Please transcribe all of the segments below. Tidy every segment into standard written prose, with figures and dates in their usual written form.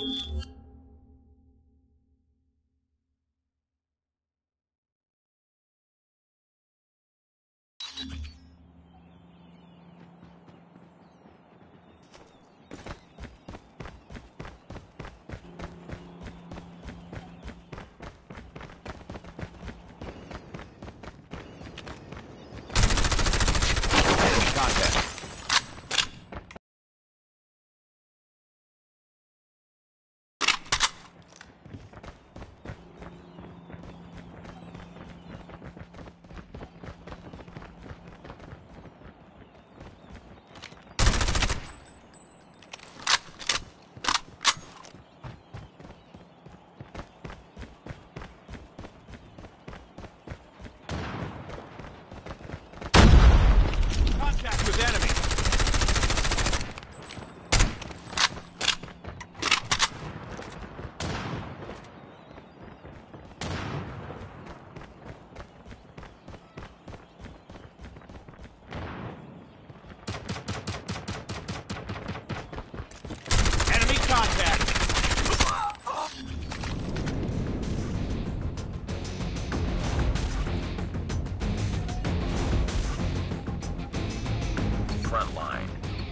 Front line.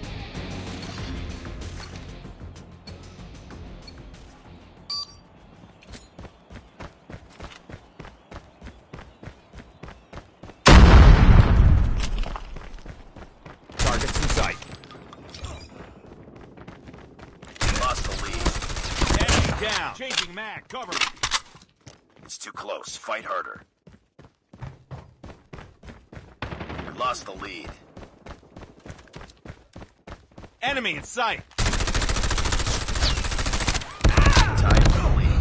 Targets in sight. Lost the lead. Enemy down. Changing mag. Cover me. It's too close. Fight harder. We lost the lead. Enemy in sight. Tied for the lead.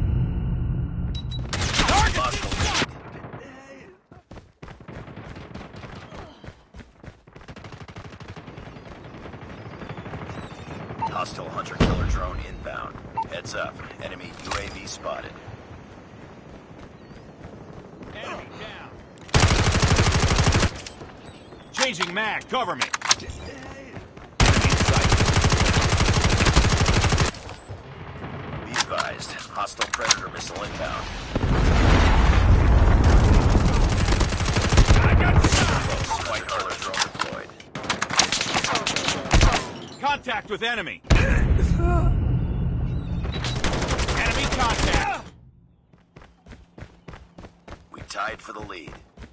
Lost the lead. Hostile hunter-killer drone inbound. Heads up. Enemy UAV spotted. Enemy down. Changing mag. Cover me. Be advised. Hostile Predator missile inbound. I got Close. White killer drone deployed. contact with enemy. Enemy contact. We tied for the lead.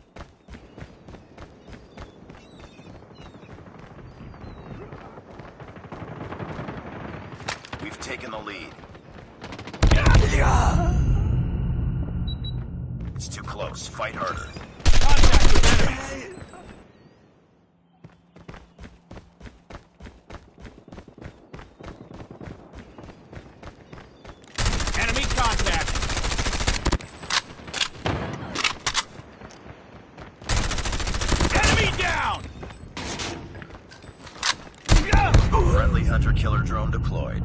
We've taken the lead. It's too close. Fight harder. Contact with enemy. Enemy contact. Enemy down. Friendly hunter-killer drone deployed.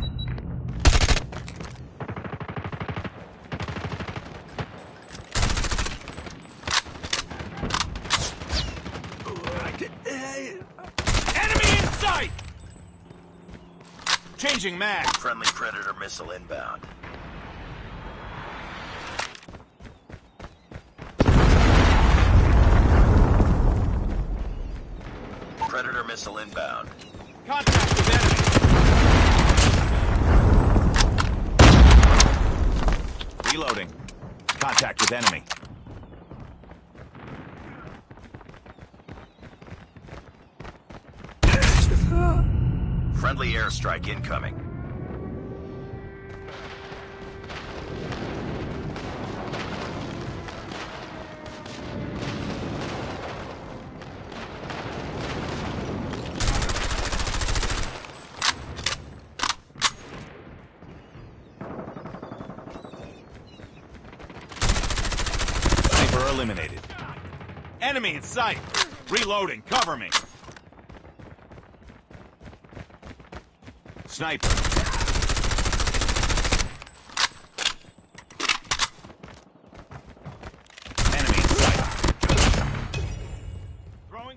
Enemy in sight. Changing mag. Friendly Predator missile inbound. Predator missile inbound. Contact with enemy. Reloading. Contact with enemy. Friendly airstrike incoming. Sniper eliminated. Enemy in sight. Reloading. Cover me. Sniper. Enemy in sight. Throwing.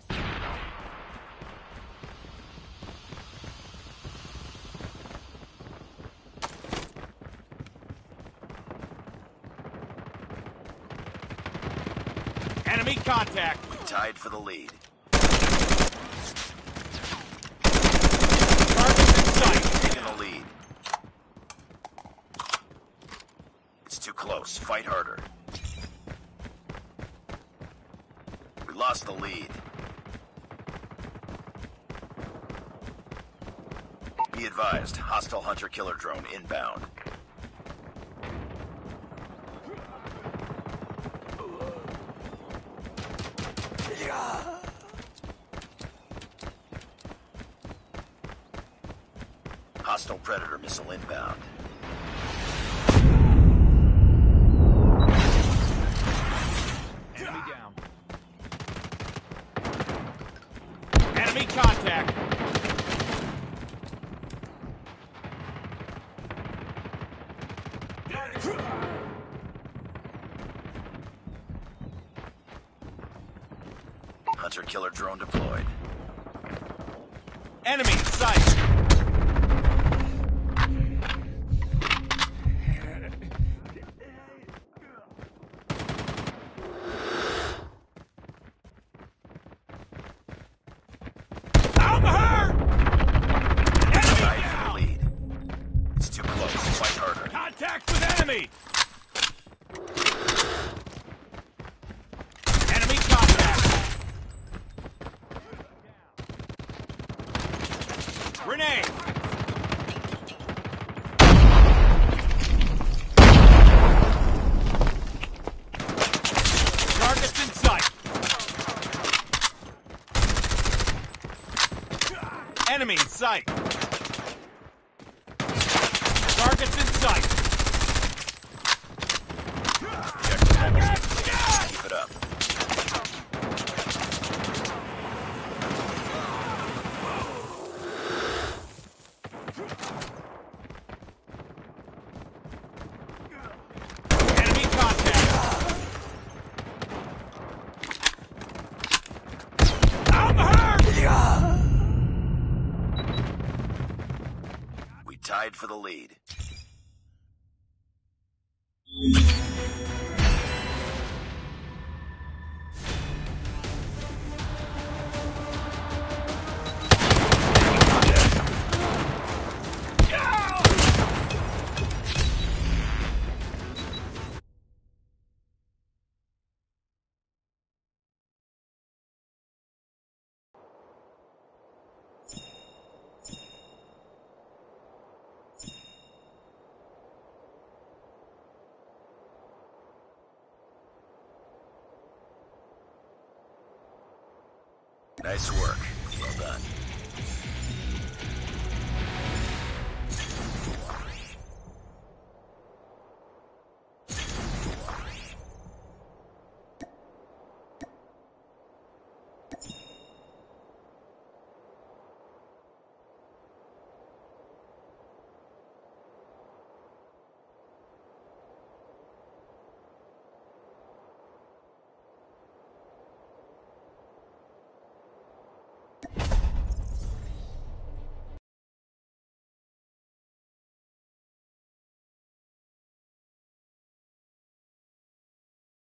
Enemy contact. We tied for the lead. Target's in sight. Taking the lead. It's too close. Fight harder. We lost the lead. Be advised, hostile hunter-killer drone inbound. Hostile Predator missile inbound. Enemy down. Enemy contact. Hunter-killer drone deployed. Enemy in sight. I'm hurt! Enemy Tied for the down! lead. It's too close. Fight harder. Contact with enemy! Enemy contact! Grenade! Target's in sight! Enemy in sight! Target's in sight! Objective almost complete. Keep it up. Enemy contact! I'm hurt! We tied for the lead. Nice work. Well done.